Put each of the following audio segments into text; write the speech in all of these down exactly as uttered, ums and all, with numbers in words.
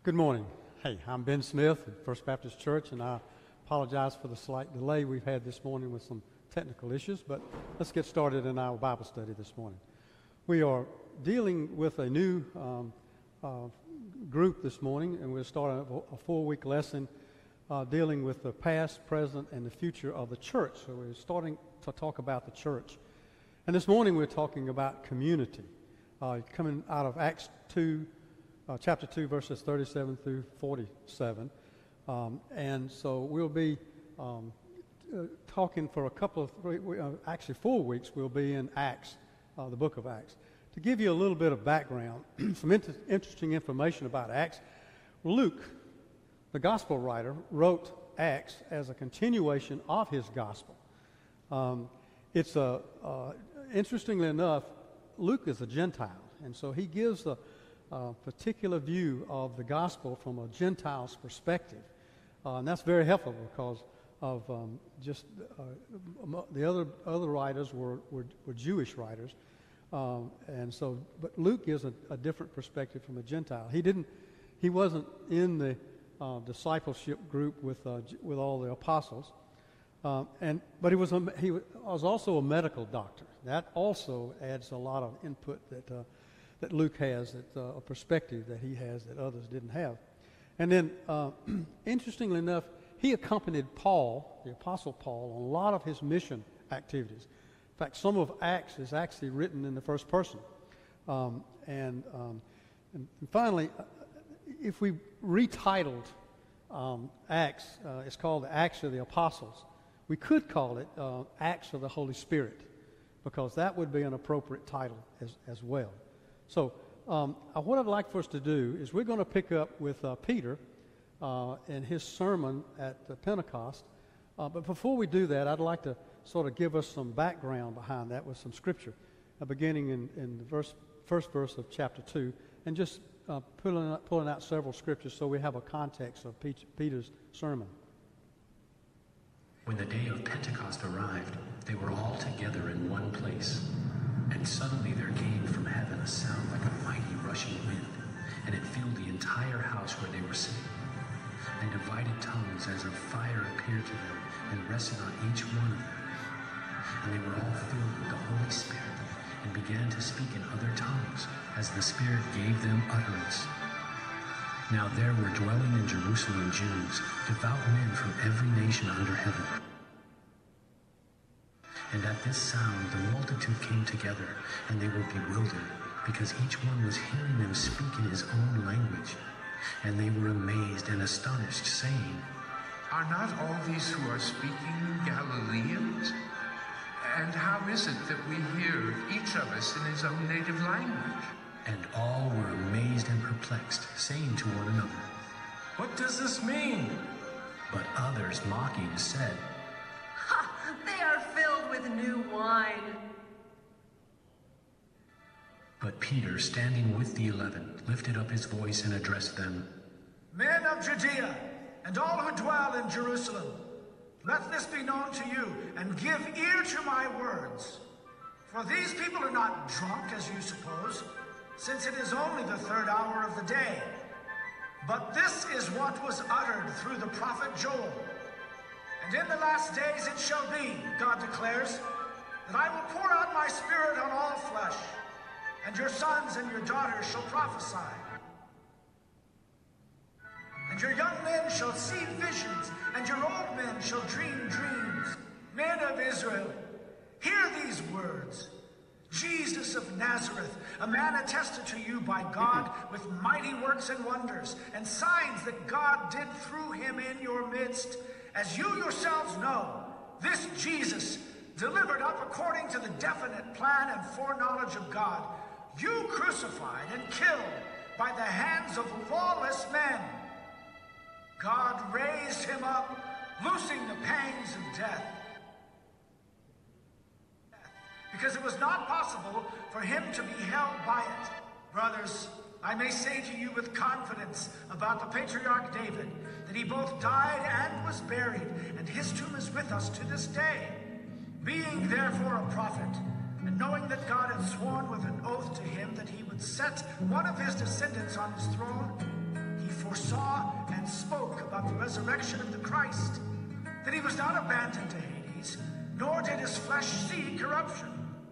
Good morning. Hey, I'm Ben Smith at First Baptist Church, and I apologize for the slight delay we've had this morning with some technical issues, but let's get started in our Bible study this morning. We are dealing with a new um, uh, group this morning, and we're starting a four-week lesson uh, dealing with the past, present, and the future of the church. So we're starting to talk about the church. And this morning we're talking about community, uh, coming out of Acts two, Uh, chapter two, verses thirty-seven through forty-seven. Um, and so we'll be um, uh, talking for a couple of, three, uh, actually four weeks, we'll be in Acts, uh, the book of Acts. To give you a little bit of background, some inter- interesting information about Acts, Luke, the gospel writer, wrote Acts as a continuation of his gospel. Um, it's a, uh, interestingly enough, Luke is a Gentile, and so he gives a a particular view of the gospel from a Gentile's perspective. Uh, and that's very helpful because of um, just uh, the other other writers were, were, were Jewish writers. Um, and so, but Luke gives a, a different perspective from a Gentile. He didn't, he wasn't in the uh, discipleship group with uh, with all the apostles. Uh, and but he was a, he was also a medical doctor. That also adds a lot of input that uh, that Luke has, that, uh, a perspective that he has that others didn't have. And then, uh, interestingly enough, he accompanied Paul, the Apostle Paul, on a lot of his mission activities. In fact, some of Acts is actually written in the first person. Um, and, um, and, and finally, if we retitled um, Acts, uh, it's called the Acts of the Apostles. We could call it uh, Acts of the Holy Spirit, because that would be an appropriate title as, as well. So um, uh, what I'd like for us to do is we're going to pick up with uh, Peter uh, and his sermon at uh, Pentecost. Uh, but before we do that, I'd like to sort of give us some background behind that with some scripture, uh, beginning in, in the verse, first verse of chapter two, and just uh, pulling, out, pulling out several scriptures so we have a context of Peter's sermon. When the day of Pentecost arrived, they were all together in one place. And suddenly there came from heaven a sound like a mighty rushing wind, and it filled the entire house where they were sitting. And divided tongues as of fire appeared to them and rested on each one of them. And they were all filled with the Holy Spirit and began to speak in other tongues as the Spirit gave them utterance. Now there were dwelling in Jerusalem Jews, devout men from every nation under heaven. And at this sound the multitude came together, and they were bewildered, because each one was hearing them speak in his own language. And they were amazed and astonished, saying, Are not all these who are speaking Galileans? And how is it that we hear each of us in his own native language? And all were amazed and perplexed, saying to one another, What does this mean? But others, mocking, said, Ha! They are filled with new wine. But Peter, standing with the eleven, lifted up his voice and addressed them. Men of Judea, and all who dwell in Jerusalem, let this be known to you, and give ear to my words. For these people are not drunk, as you suppose, since it is only the third hour of the day. But this is what was uttered through the prophet Joel. And in the last days it shall be, God declares, that I will pour out my spirit on all flesh, and your sons and your daughters shall prophesy. And your young men shall see visions, and your old men shall dream dreams. Men of Israel, hear these words. Jesus of Nazareth, a man attested to you by God with mighty works and wonders, and signs that God did through him in your midst, as you yourselves know, this Jesus, delivered up according to the definite plan and foreknowledge of God, you crucified and killed by the hands of lawless men. God raised him up, loosing the pangs of death, because it was not possible for him to be held by it. Brothers, I may say to you with confidence about the patriarch David, that he both died and was buried, and his tomb is with us to this day. Being therefore a prophet, and knowing that God had sworn with an oath to him that he would set one of his descendants on his throne, he foresaw and spoke about the resurrection of the Christ, that he was not abandoned to Hades, nor did his flesh see corruption.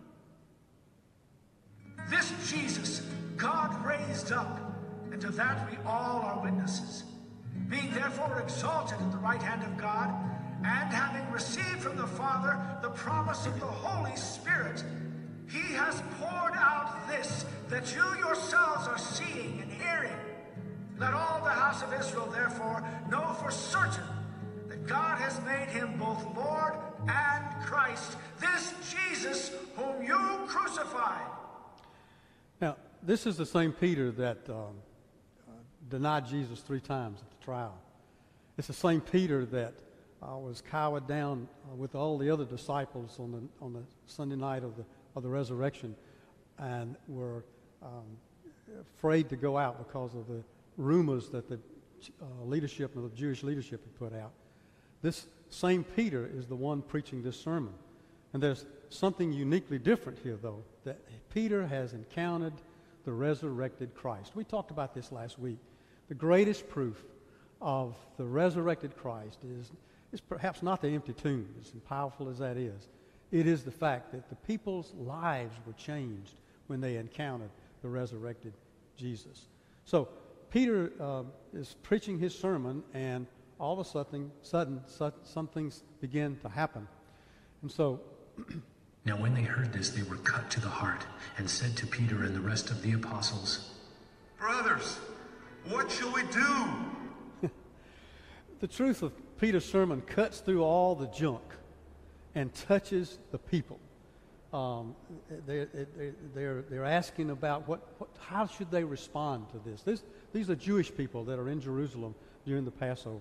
This Jesus God raised up, and to that we all are witnesses. Being therefore exalted at the right hand of God, and having received from the Father the promise of the Holy Spirit, he has poured out this that you yourselves are seeing and hearing. Let all the house of Israel therefore know for certain that God has made him both Lord and Christ, this Jesus whom you crucified. Now, this is the same Peter that um, uh, denied Jesus three times at the trial. It's the same Peter that uh, was cowered down uh, with all the other disciples on the on the Sunday night of the of the resurrection, and were um, afraid to go out because of the rumors that the uh, leadership of the Jewish leadership had put out. This same Peter is the one preaching this sermon. And there's something uniquely different here, though, that Peter has encountered the resurrected Christ. We talked about this last week. The greatest proof of the resurrected Christ is, is perhaps not the empty tomb, as powerful as that is. It is the fact that the people's lives were changed when they encountered the resurrected Jesus. So Peter uh, is preaching his sermon, and all of a sudden, sudden, sudden some things begin to happen. And so Now when they heard this, they were cut to the heart, and said to Peter and the rest of the apostles, Brothers, what shall we do? the truth of Peter's sermon cuts through all the junk and touches the people. Um, they're, they're, they're asking about what, what, how should they respond to this? this. These are Jewish people that are in Jerusalem during the Passover.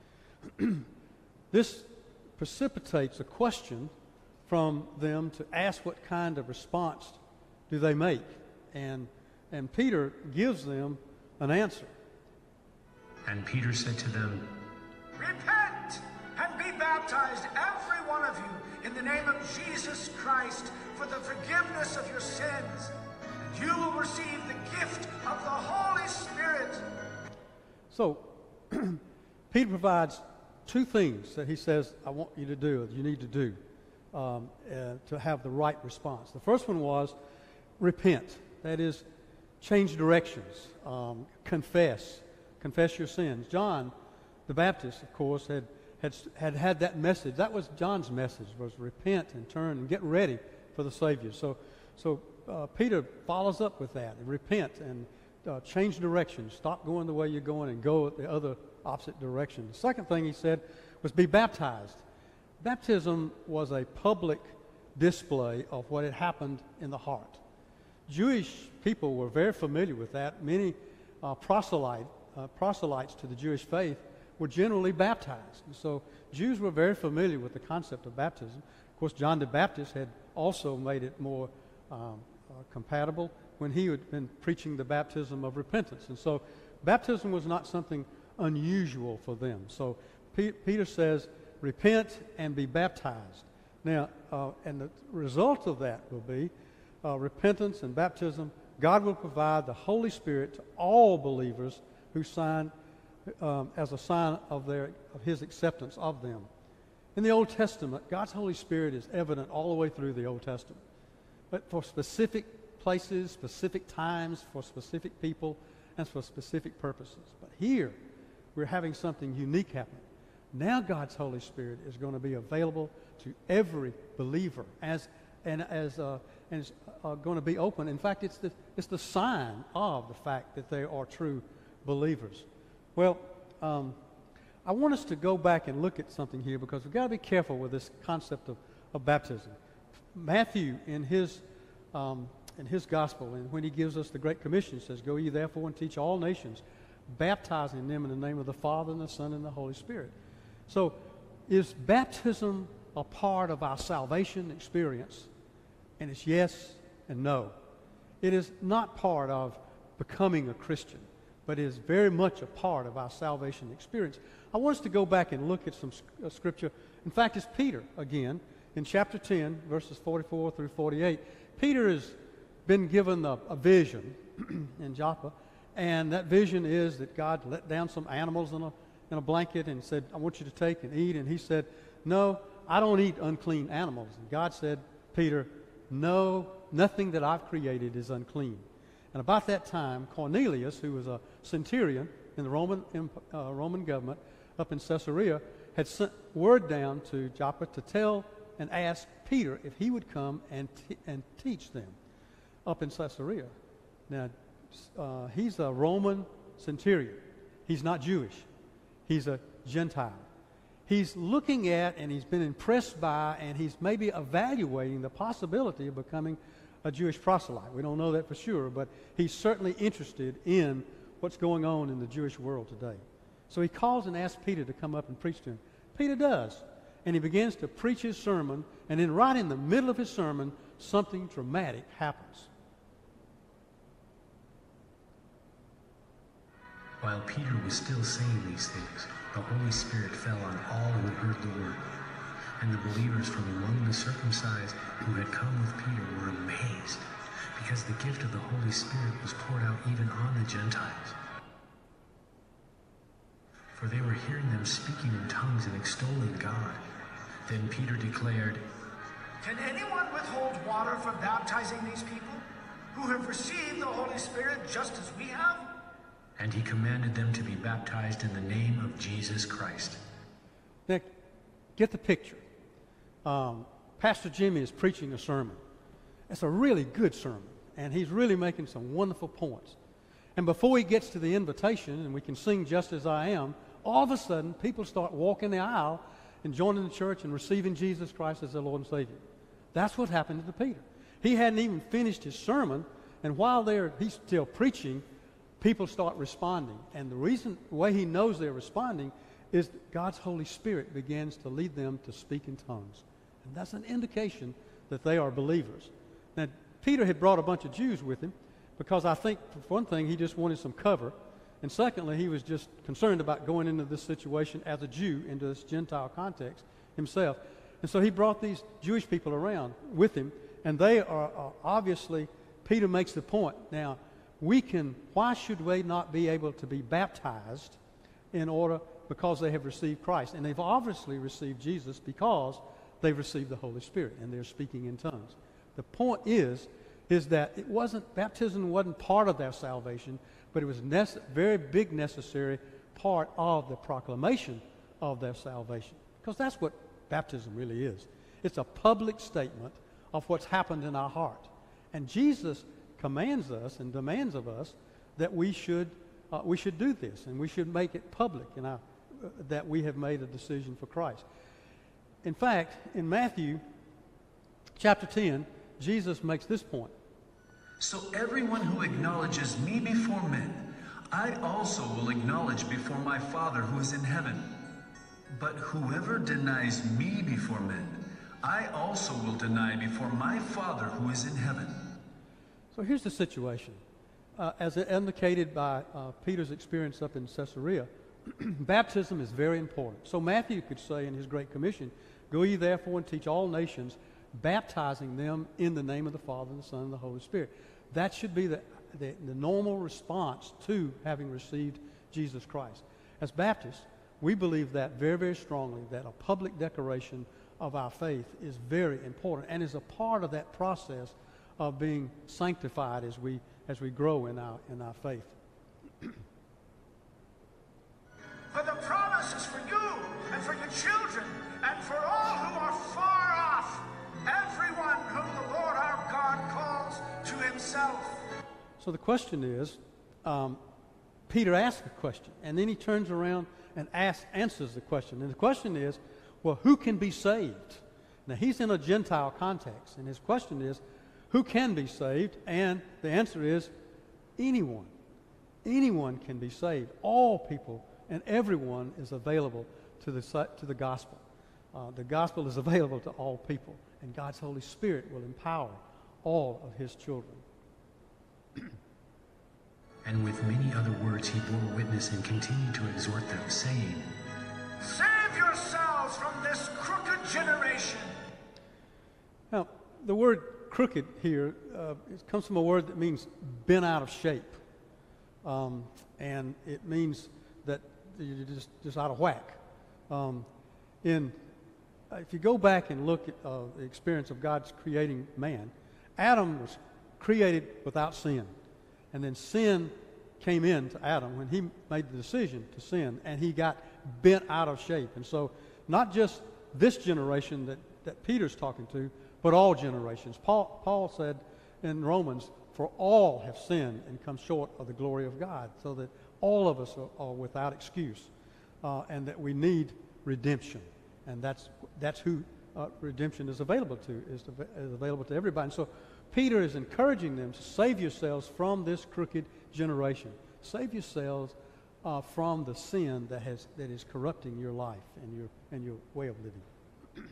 This precipitates a question from them to ask what kind of response do they make. And, and Peter gives them an answer. And Peter said to them, Repent and be baptized, every one of you, in the name of Jesus Christ, for the forgiveness of your sins, and you will receive the gift of the Holy Spirit. So, Peter provides two things that he says, I want you to do, that you need to do um, uh, to have the right response. The first one was repent. That is, change directions, um, confess, confess your sins. John the Baptist, of course, had had had had that message. That was John's message, was repent and turn and get ready for the Savior. So, so uh, Peter follows up with that, and repent and uh, change direction. Stop going the way you're going and go the other opposite direction. The second thing he said was be baptized. Baptism was a public display of what had happened in the heart. Jewish people were very familiar with that. Many uh, proselyte, uh, proselytes to the Jewish faith were generally baptized. And so Jews were very familiar with the concept of baptism. Of course, John the Baptist had also made it more um, uh, compatible when he had been preaching the baptism of repentance. And so baptism was not something unusual for them. So P- Peter says, repent and be baptized. Now, uh, and the result of that will be uh, repentance and baptism. God will provide the Holy Spirit to all believers who sign um, as a sign of their of His acceptance of them. In the Old Testament, God's Holy Spirit is evident all the way through the Old Testament. But for specific places, specific times, for specific people, and for specific purposes. But here, we're having something unique happen. Now God's Holy Spirit is going to be available to every believer as and as uh, and it's uh, going to be open. In fact, it's the it's the sign of the fact that they are true believers. Well, um, I want us to go back and look at something here because we've got to be careful with this concept of, of baptism. Matthew, in his um, in his gospel, and when he gives us the Great Commission, says, "Go ye therefore and teach all nations, baptizing them in the name of the Father and the Son and the Holy Spirit." So, is baptism a part of our salvation experience? And it's yes and no. It is not part of becoming a Christian, but it is very much a part of our salvation experience. I want us to go back and look at some uh, scripture. In fact, it's Peter again in chapter ten, verses forty-four through forty-eight. Peter has been given a, a vision in Joppa, and that vision is that God let down some animals in a, in a blanket and said, I want you to take and eat. And he said, no, I don't eat unclean animals. And God said, Peter, no, nothing that I've created is unclean. And about that time, Cornelius, who was a centurion in the Roman, uh, Roman government up in Caesarea, had sent word down to Joppa to tell and ask Peter if he would come and, t- and teach them up in Caesarea. Now, uh, he's a Roman centurion. He's not Jewish. He's a Gentile. He's looking at and he's been impressed by and he's maybe evaluating the possibility of becoming a Jewish proselyte. We don't know that for sure, but he's certainly interested in what's going on in the Jewish world today. So he calls and asks Peter to come up and preach to him. Peter does, and he begins to preach his sermon, and then right in the middle of his sermon, something dramatic happens. While Peter was still saying these things, the Holy Spirit fell on all who heard the word. And the believers from among the circumcised who had come with Peter were amazed, because the gift of the Holy Spirit was poured out even on the Gentiles. For they were hearing them speaking in tongues and extolling God. Then Peter declared, Can anyone withhold water from baptizing these people who have received the Holy Spirit just as we have? And he commanded them to be baptized in the name of Jesus Christ. Now, get the picture. Um, Pastor Jimmy is preaching a sermon. It's a really good sermon, and he's really making some wonderful points. And before he gets to the invitation, and we can sing Just As I Am, all of a sudden, people start walking the aisle and joining the church and receiving Jesus Christ as their Lord and Savior. That's what happened to Peter. He hadn't even finished his sermon, and while they're, he's still preaching, people start responding. And the reason, the way he knows they're responding is that God's Holy Spirit begins to lead them to speak in tongues. And that's an indication that they are believers. Now, Peter had brought a bunch of Jews with him because I think, for one thing, he just wanted some cover. And secondly, he was just concerned about going into this situation as a Jew, into this Gentile context himself. And so he brought these Jewish people around with him, and they are, are obviously, Peter makes the point. Now, we can, why should we not be able to be baptized in order, because they have received Christ? And they've obviously received Jesus because they've received the Holy Spirit, and they're speaking in tongues. The point is, is that it wasn't, baptism wasn't part of their salvation, but it was a nece- very big necessary part of the proclamation of their salvation. Because that's what baptism really is. It's a public statement of what's happened in our heart. And Jesus commands us and demands of us that we should uh, we should do this, and we should make it public in our, uh, that we have made a decision for Christ. In fact, in Matthew chapter ten, Jesus makes this point. So everyone who acknowledges me before men, I also will acknowledge before my Father who is in heaven. But whoever denies me before men, I also will deny before my Father who is in heaven. So here's the situation. Uh, as indicated by uh, Peter's experience up in Caesarea, baptism is very important. So Matthew could say in his Great Commission, Go ye therefore and teach all nations, baptizing them in the name of the Father, and the Son, and the Holy Spirit. That should be the, the, the normal response to having received Jesus Christ. As Baptists, we believe that very, very strongly, that a public declaration of our faith is very important and is a part of that process of being sanctified as we as we grow in our in our faith. For the promise is for you and for your children and for all who are far off, everyone whom the Lord our God calls to himself. So the question is, um, Peter asks the question, and then he turns around and asks, answers the question. And the question is, well, who can be saved? Now, he's in a Gentile context, and his question is, who can be saved? And the answer is, anyone. Anyone can be saved. All people and everyone is available to the, to the gospel. Uh, the gospel is available to all people, and God's Holy Spirit will empower all of his children. And with many other words he bore witness and continued to exhort them, saying, Save yourselves from this crooked generation. Now, the word crooked here uh, it comes from a word that means bent out of shape. um, and it means that you're just, just out of whack. Um, in, uh, if you go back and look at uh, the experience of God's creating man, Adam was created without sin. And then sin came in to Adam when he made the decision to sin, and he got bent out of shape. And so not just this generation that, that Peter's talking to, but all generations. Paul, Paul said in Romans, for all have sinned and come short of the glory of God, so that all of us are, are without excuse, uh, and that we need redemption. And that's, that's who uh, redemption is available to, is, to, is available to everybody. And so Peter is encouraging them to save yourselves from this crooked generation. Save yourselves uh, from the sin that has that is corrupting your life and your and your way of living.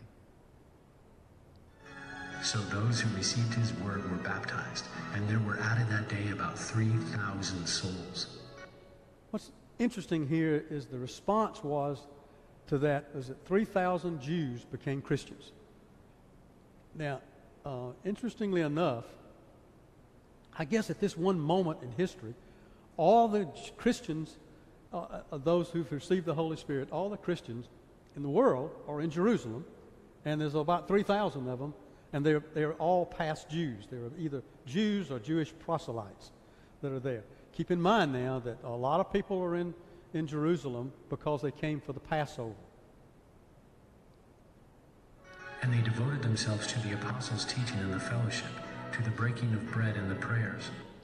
So those who received his word were baptized, and there were added that day about three thousand souls. What's interesting here is the response was to that is that three thousand Jews became Christians. Now, uh, interestingly enough, I guess at this one moment in history, all the Christians, uh, uh, those who've received the Holy Spirit, all the Christians in the world are in Jerusalem, and there's about three thousand of them, and they're, they're all past Jews. They're either Jews or Jewish proselytes that are there. Keep in mind now that a lot of people are in, in Jerusalem because they came for the Passover. And they devoted themselves to the apostles' teaching and the fellowship, to the breaking of bread and the prayers.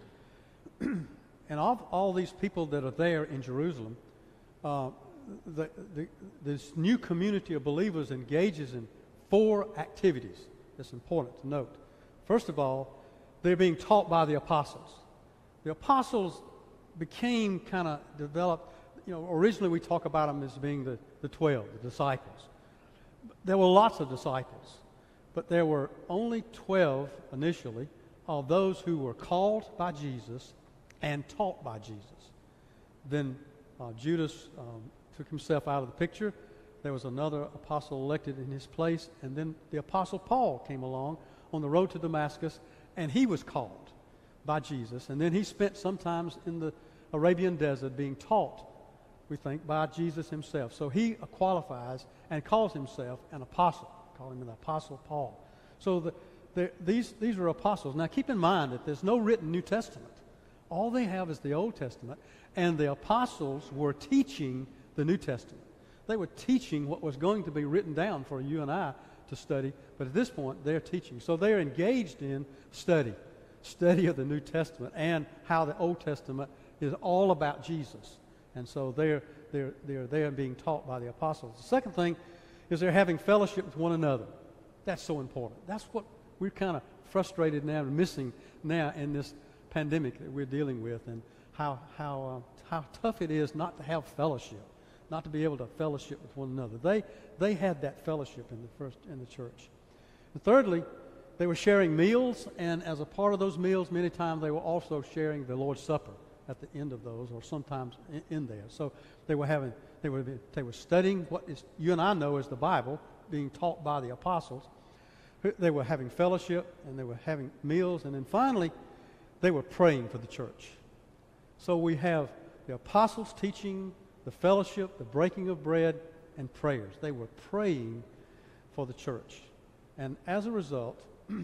And of all these people that are there in Jerusalem, uh, the, the, this new community of believers engages in four activities that's important to note. First of all, they're being taught by the apostles. The apostles became kind of developed, you know, originally we talk about them as being the, the twelve, the disciples. There were lots of disciples, but there were only twelve initially of those who were called by Jesus and taught by Jesus. Then uh, Judas um, took himself out of the picture. There was another apostle elected in his place, and then the apostle Paul came along on the road to Damascus, and he was called by Jesus. And then he spent sometimes in the Arabian desert being taught, we think, by Jesus himself. So he qualifies and calls himself an apostle, calling him the apostle Paul. So the, the, these, these are apostles. Now keep in mind that there's no written New Testament. All they have is the Old Testament, and the apostles were teaching the New Testament. They were teaching what was going to be written down for you and I to study, but at this point they're teaching. So they're engaged in study, study of the New Testament and how the Old Testament is all about Jesus. And so they're, they're, they're, they're being taught by the apostles. The second thing is they're having fellowship with one another. That's so important. That's what we're kind of frustrated now and missing now in this pandemic that we're dealing with, and how, how, uh, how tough it is not to have fellowship, not to be able to fellowship with one another. They, they had that fellowship in the first in the church. And thirdly, they were sharing meals, and as a part of those meals, many times they were also sharing the Lord's Supper at the end of those, or sometimes in, in there. So they were having, they were they were studying what is you and I know as the Bible, being taught by the apostles. They were having fellowship, and they were having meals, and then finally, they were praying for the church. So we have the apostles teaching, the fellowship, the breaking of bread, and prayers. They were praying for the church. And as a result,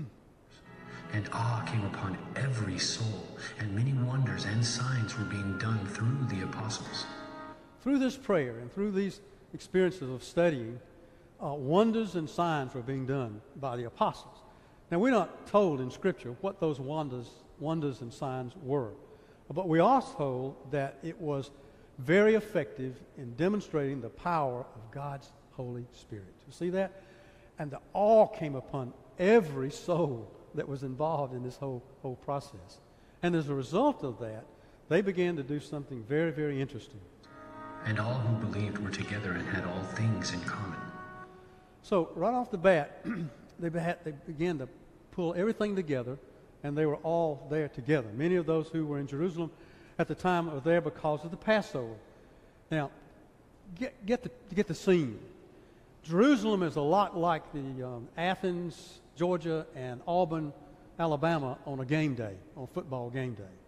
and awe came upon every soul, and many wonders and signs were being done through the apostles. Through this prayer and through these experiences of studying, uh, wonders and signs were being done by the apostles. Now, we're not told in Scripture what those wonders, wonders and signs were, but we are told that it was very effective in demonstrating the power of God's Holy Spirit. You see that? And the awe came upon every soul that was involved in this whole, whole process. And as a result of that, they began to do something very, very interesting. And all who believed were together and had all things in common. So right off the bat, they, beha- they began to pull everything together, and they were all there together. Many of those who were in Jerusalem at the time were there because of the Passover. Now, get, get, the, get the scene. Jerusalem is a lot like the um, Athens, Georgia, and Auburn, Alabama on a game day, on a football game day.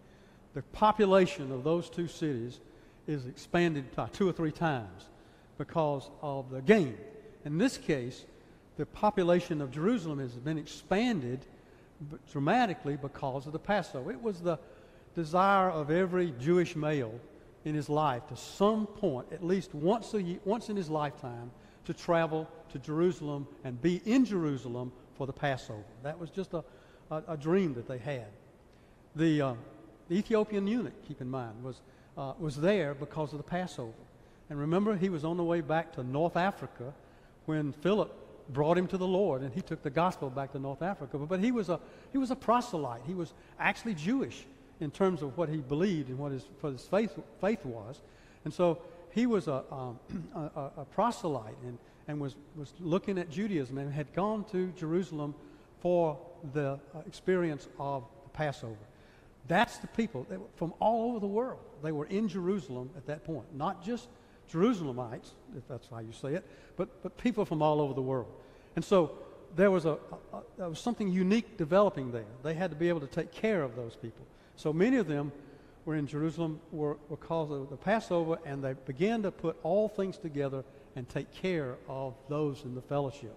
the population of those two cities is expanded by two or three times because of the gain. In this case, the population of Jerusalem has been expanded dramatically because of the Passover. It was the desire of every Jewish male in his life to some point, at least once a year, once in his lifetime, to travel to Jerusalem and be in Jerusalem for the Passover. That was just a, a, a dream that they had. The, uh, the Ethiopian eunuch, keep in mind, was, uh, was there because of the Passover. And remember, he was on the way back to North Africa when Philip brought him to the Lord, and he took the gospel back to North Africa. But, but he was a he was a proselyte. He was actually Jewish in terms of what he believed and what his, what his faith faith was. And so he was a, um, a, a proselyte and, and was, was looking at Judaism and had gone to Jerusalem for the uh, experience of the Passover. That's the people they were from all over the world. They were in Jerusalem at that point, not just Jerusalemites, if that's how you say it, but, but people from all over the world. And so there was, a, a, a, there was something unique developing there. They had to be able to take care of those people. So many of them were in Jerusalem were, were because of the Passover, and they began to put all things together and take care of those in the fellowship.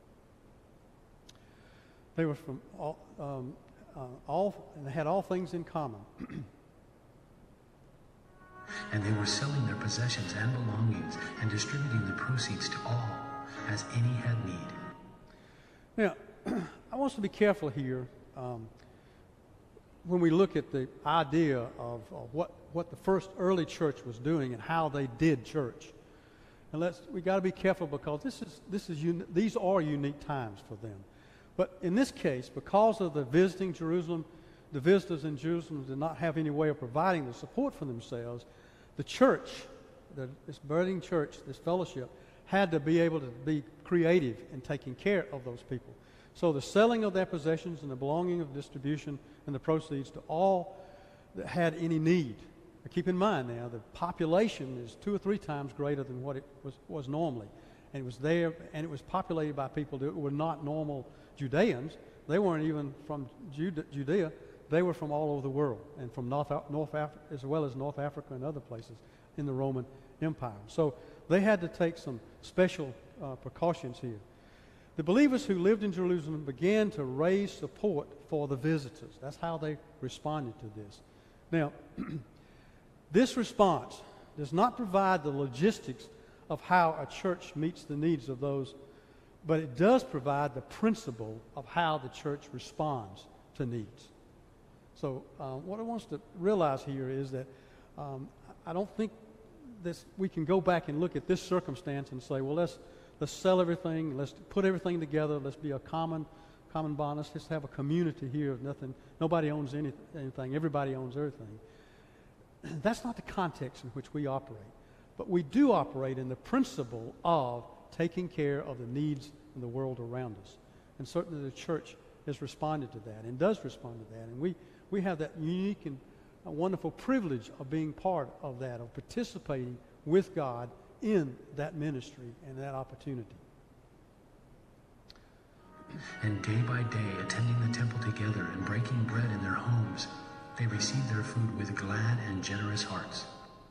They were from all, um, uh, all and they had all things in common. And they were selling their possessions and belongings and distributing the proceeds to all, as any had need. Now, I want us to be careful here um, when we look at the idea of, of what, what the first early church was doing and how they did church. And let's we got to be careful because this is this is uni- these are unique times for them. But in this case, because of the visiting Jerusalem, the visitors in Jerusalem did not have any way of providing the support for themselves. The church, the, this burning church, this fellowship, had to be able to be creative in taking care of those people. So the selling of their possessions and the belonging of distribution and the proceeds to all that had any need. But keep in mind now, the population is two or three times greater than what it was, was normally. And it was there, and it was populated by people that were not normal Judeans. They weren't even from Jude- Judea. They were from all over the world, and from North, North Africa, as well as North Africa and other places in the Roman Empire. So they had to take some special uh, precautions here. The believers who lived in Jerusalem began to raise support for the visitors. That's how they responded to this. Now, this response does not provide the logistics of how a church meets the needs of those, but it does provide the principle of how the church responds to needs. So uh, what I want us to realize here is that um, I don't think this, we can go back and look at this circumstance and say, well, let's let's sell everything, let's put everything together, let's be a common common bond, let's just have a community here of nothing. Nobody owns any, anything, everybody owns everything. That's not the context in which we operate. But we do operate in the principle of taking care of the needs in the world around us. And certainly the church has responded to that and does respond to that. And we We have that unique and wonderful privilege of being part of that, of participating with God in that ministry and that opportunity. And day by day, attending the temple together and breaking bread in their homes, they received their food with glad and generous hearts.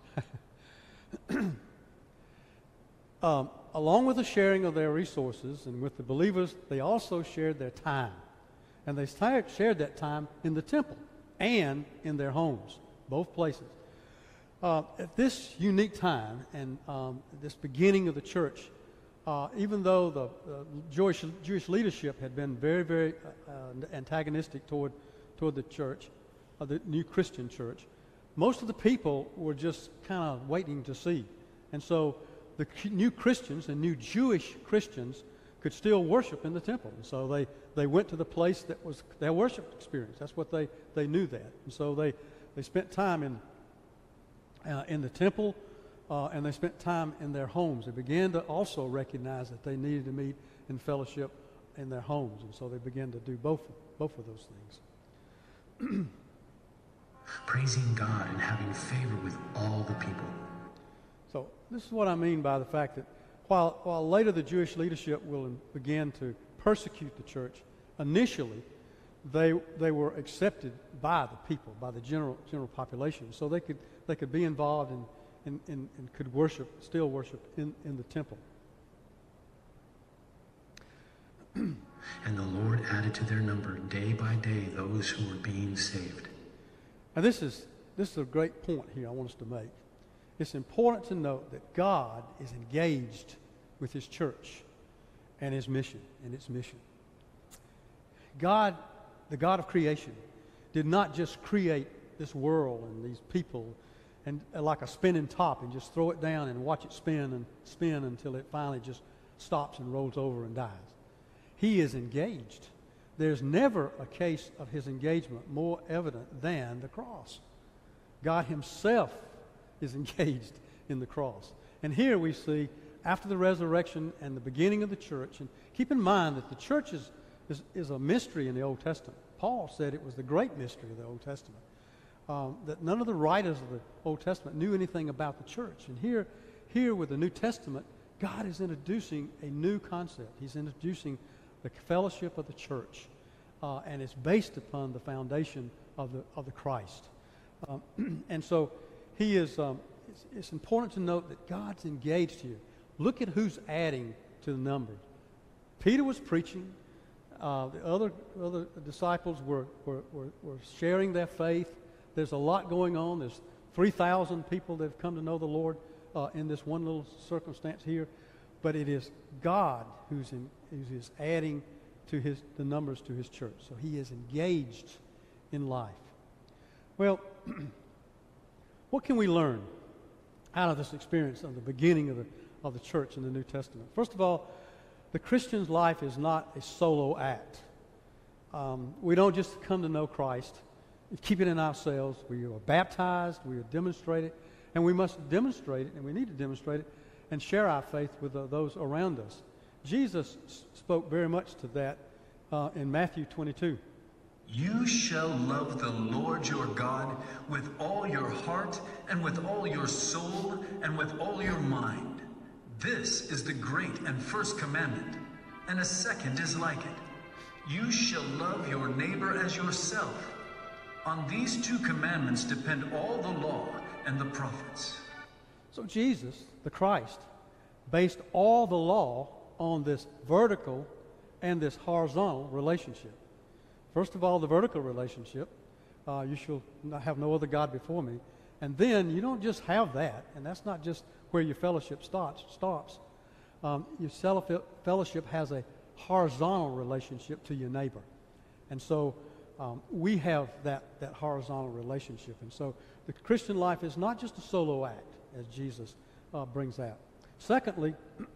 um, along with the sharing of their resources and with the believers, they also shared their time. And they shared that time in the temple and in their homes, both places. Uh, at this unique time and um, this beginning of the church, uh, even though the uh, Jewish, Jewish leadership had been very, very uh, antagonistic toward, toward the church, uh, the new Christian church, most of the people were just kind of waiting to see. And so the new Christians and new Jewish Christians could still worship in the temple. And so they, they went to the place that was their worship experience. That's what they, they knew that. And so they, they spent time in, uh, in the temple uh, and they spent time in their homes. They began to also recognize that they needed to meet in fellowship in their homes. And so they began to do both, both of those things. Praising God and having favor with all the people. So this is what I mean by the fact that While, while later the Jewish leadership will begin to persecute the church, initially they they were accepted by the people, by the general general population, so they could they could be involved in, in, in, and could worship, still worship in, in the temple. And the Lord added to their number day by day those who were being saved. Now this is this is a great point here I want us to make. It's important to note that God is engaged with his church and his mission and its mission. God, the God of creation, did not just create this world and these people and uh, like a spinning top and just throw it down and watch it spin and spin until it finally just stops and rolls over and dies. He is engaged. There's never a case of his engagement more evident than the cross. God himself is engaged in the cross. And here we see, after the resurrection and the beginning of the church, and keep in mind that the church is, is, is a mystery in the Old Testament. Paul said it was the great mystery of the Old Testament. Um, that none of the writers of the Old Testament knew anything about the church. And here, here with the New Testament, God is introducing a new concept. He's introducing the fellowship of the church, uh, and it's based upon the foundation of the of the Christ. Um, and so he is. Um, it's, it's important to note that God's engaged here. Look at who's adding to the numbers. Peter was preaching. Uh, the other other disciples were, were were were sharing their faith. There's a lot going on. There's three thousand people that have come to know the Lord uh, in this one little circumstance here. But it is God who's in, who is adding to his the numbers to his church. So he is engaged in life. Well, what can we learn out of this experience of the beginning of the of the church in the New Testament? First of all, the Christian's life is not a solo act. Um, we don't just come to know Christ, keep it in ourselves. We are baptized, we are demonstrated, and we must demonstrate it, and we need to demonstrate it, and share our faith with uh, those around us. Jesus s- spoke very much to that uh, in Matthew twenty-two. You shall love the Lord your God with all your heart and with all your soul and with all your mind. This is the great and first commandment, and a second is like it. You shall love your neighbor as yourself. On these two commandments depend all the law and the prophets. So Jesus, the Christ, based all the law on this vertical and this horizontal relationship. First of all, the vertical relationship. Uh, you shall not have no other God before me. And then you don't just have that, and that's not just where your fellowship starts. stops. Um, your fellowship has a horizontal relationship to your neighbor. And so um, we have that, that horizontal relationship. And so the Christian life is not just a solo act, as Jesus uh, brings out. Secondly,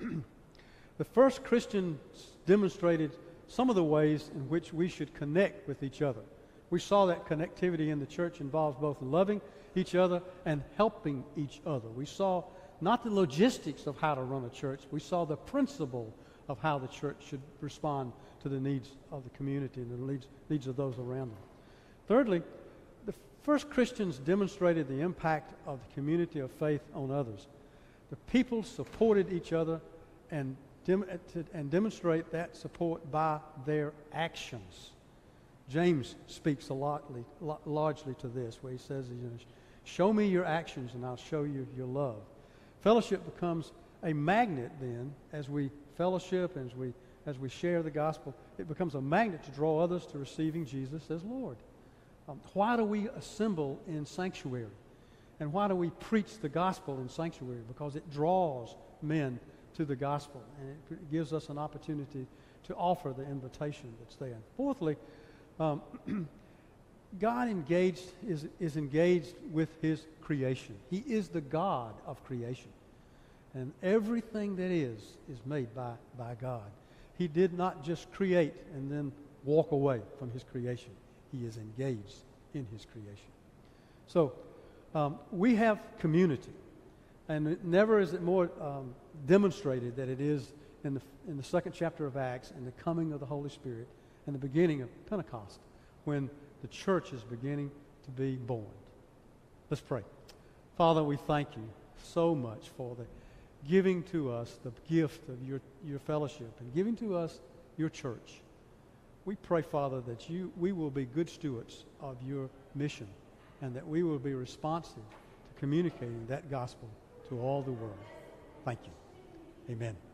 the first Christians demonstrated some of the ways in which we should connect with each other. We saw that connectivity in the church involves both loving each other and helping each other. We saw not the logistics of how to run a church. We saw the principle of how the church should respond to the needs of the community and the needs, needs of those around them. Thirdly, the first Christians demonstrated the impact of the community of faith on others. The people supported each other and, dem- and demonstrate that support by their actions. James speaks a lot, largely to this, where he says, you know, show me your actions and I'll show you your love. Fellowship becomes a magnet then, as we fellowship, as we, as we share the gospel, it becomes a magnet to draw others to receiving Jesus as Lord. Um, why do we assemble in sanctuary? And why do we preach the gospel in sanctuary? Because it draws men to the gospel, and it gives us an opportunity to offer the invitation that's there. Fourthly, um, God engaged is, is engaged with his creation. He is the God of creation. And everything that is, is made by, by God. He did not just create and then walk away from his creation. He is engaged in his creation. So, um, we have community. And it never is it more um, demonstrated that it is in the, in the second chapter of Acts and the coming of the Holy Spirit and the beginning of Pentecost, when the church is beginning to be born. Let's pray. Father, we thank you so much for the giving to us the gift of your, your fellowship and giving to us your church. we pray, Father, that you we will be good stewards of your mission and that we will be responsive to communicating that gospel to all the world. Thank you. Amen.